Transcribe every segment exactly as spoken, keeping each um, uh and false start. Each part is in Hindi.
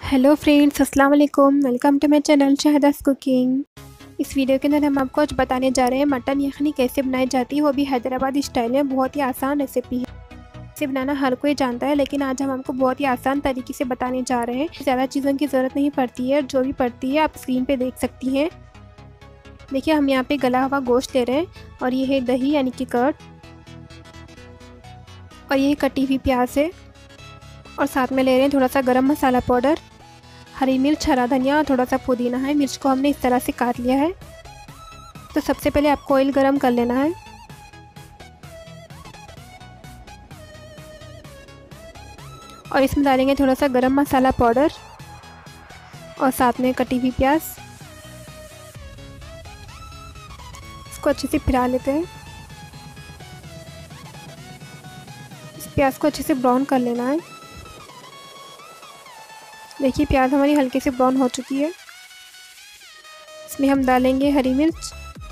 हेलो फ्रेंड्स, अस्सलाम वालेकुम। वेलकम टू माई चैनल शहदास कुकिंग। इस वीडियो के अंदर हम आपको आज बताने जा रहे हैं मटन यखनी कैसे बनाई जाती है, वो भी हैदराबादी स्टाइल में। बहुत ही आसान रेसिपी है, इसे बनाना हर कोई जानता है, लेकिन आज हम आपको बहुत ही आसान तरीके से बताने जा रहे हैं। ज़्यादा चीज़ों की ज़रूरत नहीं पड़ती है, जो भी पड़ती है आप स्क्रीन पर देख सकती हैं। देखिए, हम यहाँ पे गला हुआ गोश्त ले रहे हैं, और ये है दही यानी कि कर्ड, और ये कटी हुई प्याज है, और साथ में ले रहे हैं थोड़ा सा गरम मसाला पाउडर, हरी मिर्च, हरा धनिया और थोड़ा सा पुदीना है। मिर्च को हमने इस तरह से काट लिया है। तो सबसे पहले आपको ऑयल गरम कर लेना है, और इसमें डालेंगे थोड़ा सा गरम मसाला पाउडर और साथ में कटी हुई प्याज। इसको अच्छे से फिरा लेते हैं। इस प्याज को अच्छे से ब्राउन कर लेना है। देखिए, प्याज हमारी हल्के से ब्राउन हो चुकी है। इसमें हम डालेंगे हरी मिर्च,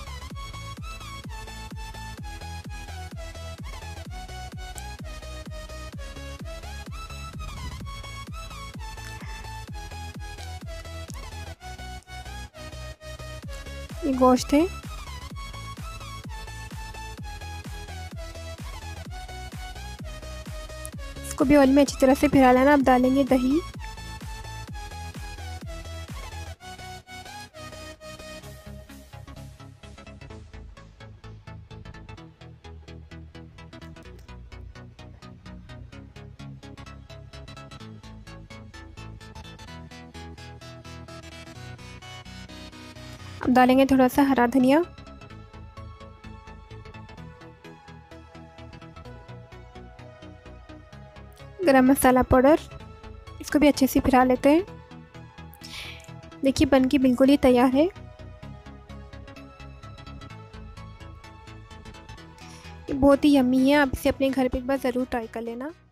ये गोश्त है, इसको भी ऑयल में अच्छी तरह से फिरा लेना। अब डालेंगे दही, अब डालेंगे थोड़ा सा हरा धनिया, गरम मसाला पाउडर, इसको भी अच्छे से फिरा लेते हैं। देखिए, बन के बिल्कुल ही तैयार है। ये बहुत ही यम्मी है, आप इसे अपने घर पे एक बार ज़रूर ट्राई कर लेना।